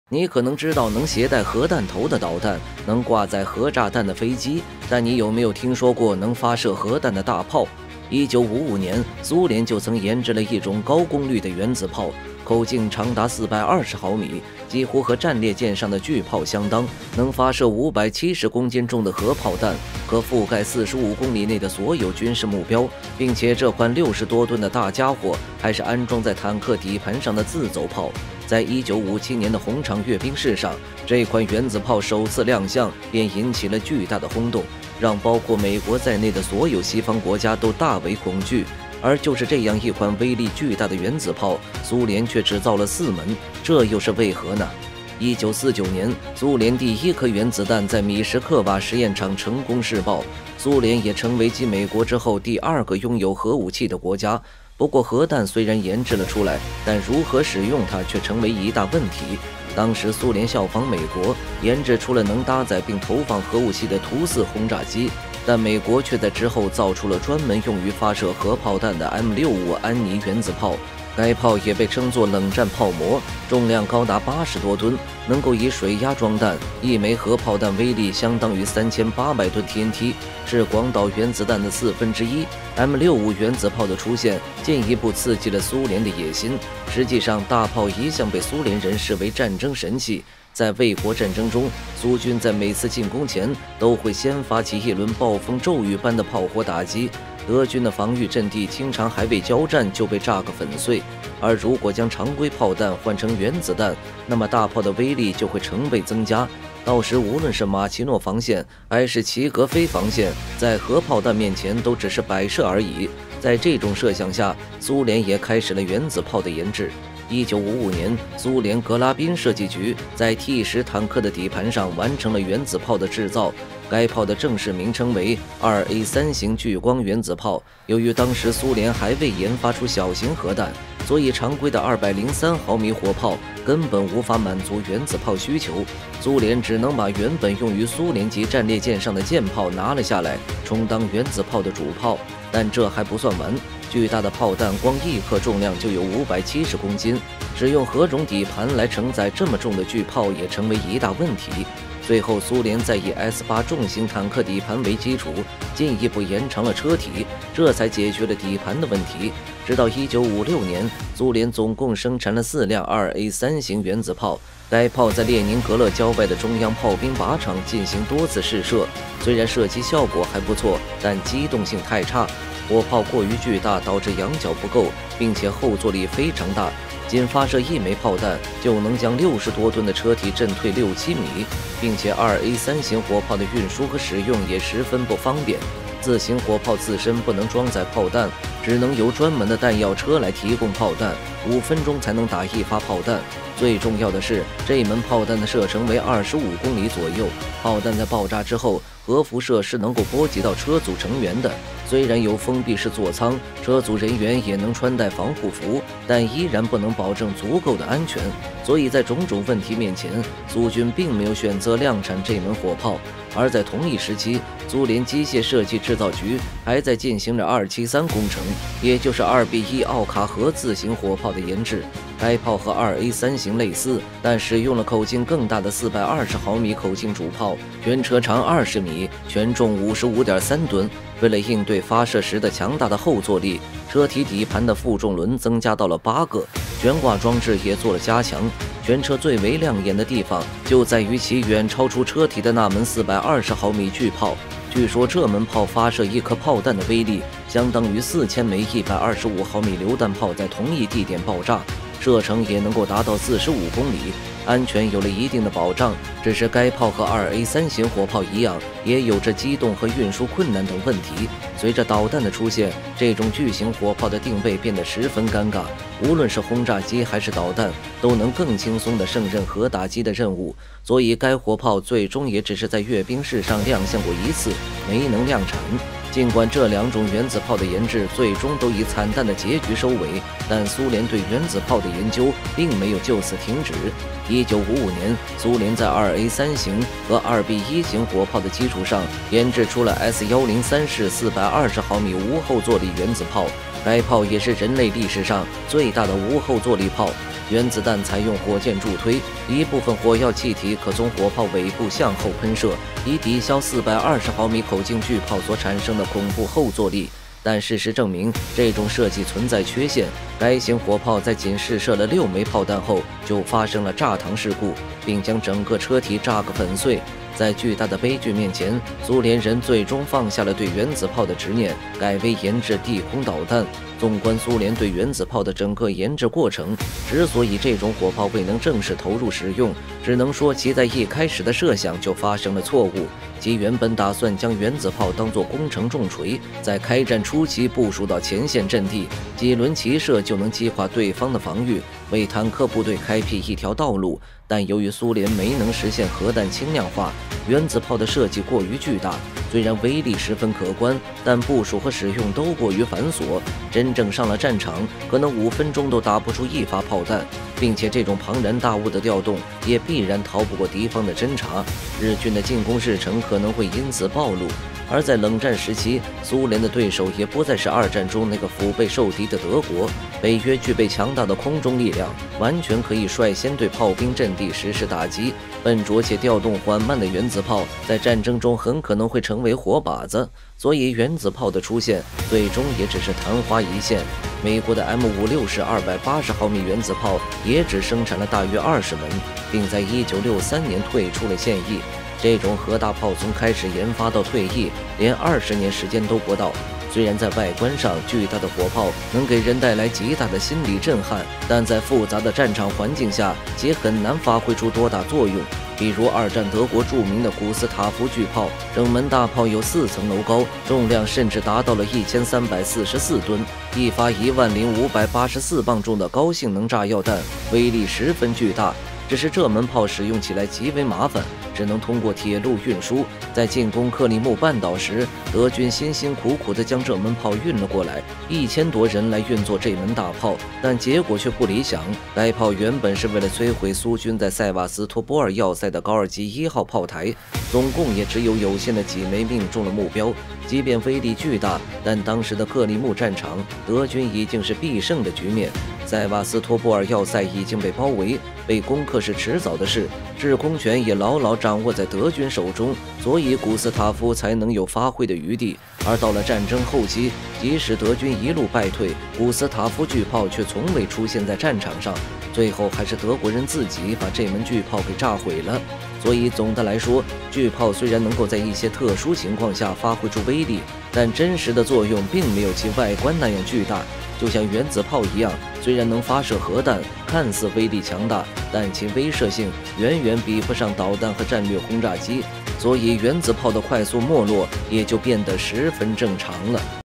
你可能知道能携带核弹头的导弹，能挂载核炸弹的飞机，但你有没有听说过能发射核弹的大炮？1955年，苏联就曾研制了一种高功率的原子炮，口径长达420毫米，几乎和战列舰上的巨炮相当，能发射570公斤重的核炮弹，可覆盖45公里内的所有军事目标，并且这款60多吨的大家伙还是安装在坦克底盘上的自走炮。在1957年的红场阅兵式上，这款原子炮首次亮相，便引起了巨大的轰动，让包括美国在内的所有西方国家都大为恐惧。而就是这样一款威力巨大的原子炮，苏联却只造了4门，这又是为何呢？1949年，苏联第1颗原子弹在米什克瓦实验场成功试爆，苏联也成为继美国之后第2个拥有核武器的国家。不过，核弹虽然研制了出来，但如何使用它却成为一大问题。当时，苏联效仿美国，研制出了能搭载并投放核武器的图4轰炸机，但美国却在之后造出了专门用于发射核炮弹的 M65 安妮原子炮。该炮也被称作冷战炮魔，重量高达80多吨，能够以水压装弹，一枚核炮弹威力相当于3800吨 TNT， 是广岛原子弹的1/4。M65 原子炮的出现，进一步刺激了苏联的野心。实际上，大炮一向被苏联人视为战争神器。在卫国战争中，苏军在每次进攻前都会先发起一轮暴风骤雨般的炮火打击。德军的防御阵地经常还未交战就被炸个粉碎，而如果将常规炮弹换成原子弹，那么大炮的威力就会成倍增加。到时无论是马奇诺防线还是齐格菲防线，在核炮弹面前都只是摆设而已。在这种设想下，苏联也开始了原子炮的研制。1955年，苏联格拉宾设计局在 T10坦克的底盘上完成了原子炮的制造。该炮的正式名称为 2A3 型聚光原子炮。由于当时苏联还未研发出小型核弹，所以常规的203毫米火炮根本无法满足原子炮需求。苏联只能把原本用于苏联级战列舰上的舰炮拿了下来，充当原子炮的主炮。但这还不算完，巨大的炮弹光1克重量就有570公斤，使用何种底盘来承载这么重的巨炮也成为一大问题。最后，苏联再以 S8 重型坦克底盘为基础，进一步延长了车体，这才解决了底盘的问题。直到1956年，苏联总共生产了4辆 2A3 型原子炮。该炮在列宁格勒郊外的中央炮兵靶场进行多次试射，虽然射击效果还不错，但机动性太差，火炮过于巨大，导致仰角不够，并且后坐力非常大。仅发射1枚炮弹就能将60多吨的车体震退6-7米，并且 2A3 型火炮的运输和使用也十分不方便。自行火炮自身不能装载炮弹，只能由专门的弹药车来提供炮弹，5分钟才能打1发炮弹。最重要的是，这门炮弹的射程为25公里左右，炮弹在爆炸之后，核辐射是能够波及到车组成员的。虽然有封闭式座舱，车组人员也能穿戴防护服，但依然不能保证足够的安全。所以在种种问题面前，苏军并没有选择量产这门火炮。而在同一时期，苏联机械设计制造局还在进行着273工程，也就是 2B1 奥卡河自行火炮的研制。该炮和 2A3 型类似，但使用了口径更大的420毫米口径主炮，全车长20米，全重55.3吨。为了应对发射时的强大的后坐力，车体底盘的负重轮增加到了8个，悬挂装置也做了加强。全车最为亮眼的地方就在于其远超出车体的那门420毫米巨炮。据说这门炮发射1颗炮弹的威力，相当于4000枚125毫米榴弹炮在同一地点爆炸，射程也能够达到45公里，安全有了一定的保障。只是该炮和 2A3 型火炮一样，也有着机动和运输困难等问题。随着导弹的出现，这种巨型火炮的定位变得十分尴尬，无论是轰炸机还是导弹，都能更轻松地胜任核打击的任务。所以该火炮最终也只是在阅兵式上亮相过1次，没能量产。尽管这2种原子炮的研制最终都以惨淡的结局收尾，但苏联对原子炮的研究并没有就此停止。1955年，苏联在 2A3 型和 2B1 型火炮的基础上，研制出了 S103式420毫米无后坐力原子炮。该炮也是人类历史上最大的无后坐力炮。 原子弹采用火箭助推，一部分火药气体可从火炮尾部向后喷射，以抵消420毫米口径巨炮所产生的恐怖后坐力。但事实证明，这种设计存在缺陷。该型火炮在仅试射了6枚炮弹后，就发生了炸膛事故，并将整个车体炸个粉碎。在巨大的悲剧面前，苏联人最终放下了对原子炮的执念，改为研制地空导弹。纵观苏联对原子炮的整个研制过程，之所以这种火炮未能正式投入使用，只能说其在一开始的设想就发生了错误。其原本打算将原子炮当作攻城重锤，在开战初期部署到前线阵地，几轮齐射就能击垮对方的防御，为坦克部队开辟一条道路。但由于苏联没能实现核弹轻量化，原子炮的设计过于巨大，虽然威力十分可观，但部署和使用都过于繁琐，真正上了战场，可能5分钟都打不出一发炮弹，并且这种庞然大物的调动也必然逃不过敌方的侦察，日军的进攻日程可能会因此暴露。而在冷战时期，苏联的对手也不再是2战中那个腹背受敌的德国。北约具备强大的空中力量，完全可以率先对炮兵阵地实施打击。笨拙且调动缓慢的原子炮在战争中很可能会成为活靶子，所以原子炮的出现最终也只是昙花一现。美国的 M56式280毫米原子炮也只生产了大约20门，并在1963年退出了现役。这种核大炮从开始研发到退役，连20年时间都不到。虽然在外观上，巨大的火炮能给人带来极大的心理震撼，但在复杂的战场环境下，其很难发挥出多大作用。比如2战德国著名的古斯塔夫巨炮，整门大炮有4层楼高，重量甚至达到了1344吨，一发10584磅重的高性能炸药弹，威力十分巨大。只是这门炮使用起来极为麻烦，只能通过铁路运输。在进攻克里木半岛时，德军辛辛苦苦地将这门炮运了过来，1000多人来运作这门大炮，但结果却不理想。该炮原本是为了摧毁苏军在塞瓦斯托波尔要塞的高尔基1号炮台，总共也只有限的几枚命中了目标。即便威力巨大，但当时的克里木战场，德军已经是必胜的局面。塞瓦斯托波尔要塞已经被包围，被攻克是迟早的事，制空权也牢牢掌握在德军手中，所以古斯塔夫才能有发挥的余地。而到了战争后期，即使德军一路败退，古斯塔夫巨炮却从未出现在战场上，最后还是德国人自己把这门巨炮给炸毁了。所以总的来说，巨炮虽然能够在一些特殊情况下发挥出威力，但真实的作用并没有其外观那样巨大。就像原子炮一样，虽然能发射核弹，看似威力强大，但其威慑性远远比不上导弹和战略轰炸机，所以原子炮的快速没落也就变得十分正常了。